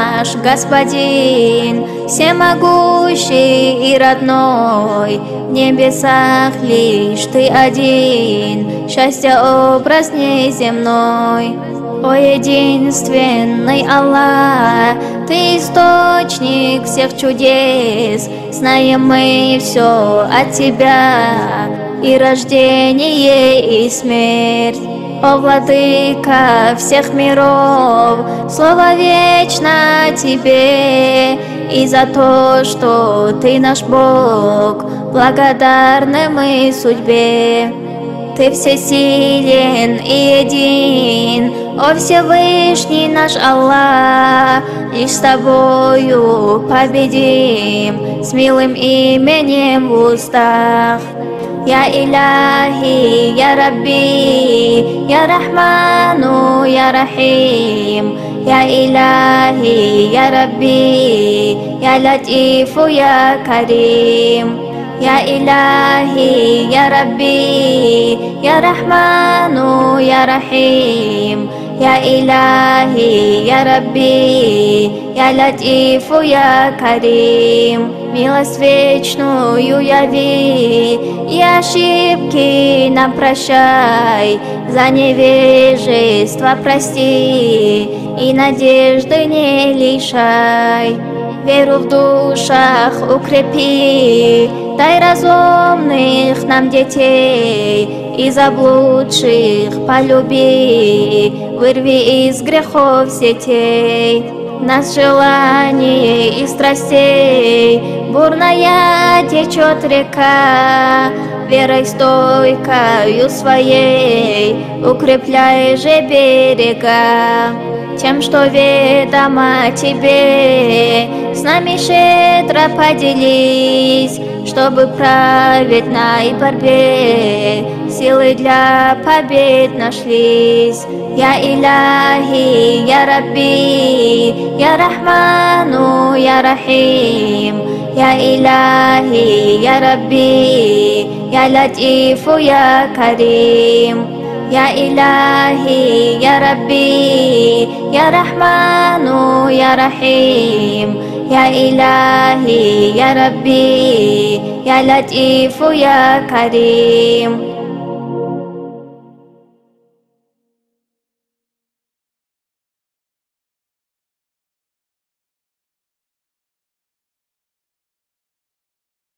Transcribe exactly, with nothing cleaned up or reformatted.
наш Господин, всемогущий и родной, в небесах лишь Ты один, счастье образ неземной. О единственный Аллах, Ты источник всех чудес, знаем мы все от Тебя, и рождение, и смерть. О владыка всех миров, слово вечно Тебе, и за то, что Ты наш Бог, благодарны мы судьбе. Ты всесилен и един, о Всевышний наш Аллах, лишь с Тобою победим, с милым именем в устах. Я Иляхи, Я Рабби, Я Рахману, Я Рахим, Я Иляхи, Я Рабби, Я Латифу, Я Карим. Я Иляхи, Я Рабби, Я Рахману, Я Рахим, Я Иляхи, Я Рабби, Я Латифу, Я Карим. Милость вечную яви, и ошибки нам прощай, за невежество прости, и надежды не лишай. Веру в душах укрепи, дай разумных нам детей, и заблудших полюби, вырви из грехов сетей. Нас желаний и страстей бурная течет река, верой стойкою своей укрепляй же берега. Тем, что ведомо Тебе, с нами щедро поделись, чтобы править на и борьбе силы для побед нашлись. Я Иляхи, Я Рабби, Я Рахману, Я Рахим, Я Иляхи, Я Рабби, Я Латифу, Я Карим. Я Иляхи, Я Рабби, Я Рахману, Я Рахим, Я Иляхи, Я Рабби, Я Латифу, Я Карим.